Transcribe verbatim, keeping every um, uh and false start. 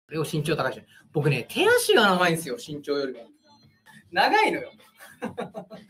レオ身長高いし。僕ね、手足が長いんですよ、身長よりも。長いのよ。